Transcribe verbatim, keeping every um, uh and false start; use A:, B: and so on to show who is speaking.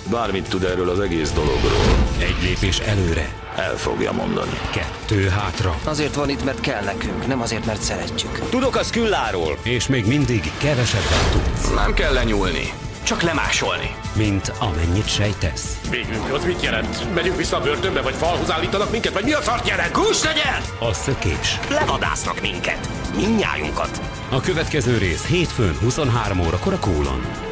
A: Bármit tud erről az egész dologról.
B: Egy lépés előre.
A: El fogja mondani.
B: Kettő hátra.
C: Azért van itt, mert kell nekünk, nem azért, mert szeretjük.
D: Tudok a Skylláról.
B: És még mindig kevesebbet tudsz.
A: Nem kell lenyúlni.
D: Csak lemásolni.
B: Mint amennyit sejtesz.
E: Végünk, az mit jelent? Megyünk vissza a börtönbe, vagy falhoz állítanak minket, vagy mi a szart jelent?
D: Kús legyen!
B: A szökés.
D: Levadásznak minket. Mindnyájunkat.
B: A következő rész hétfőn huszonhárom órakor a Kólon.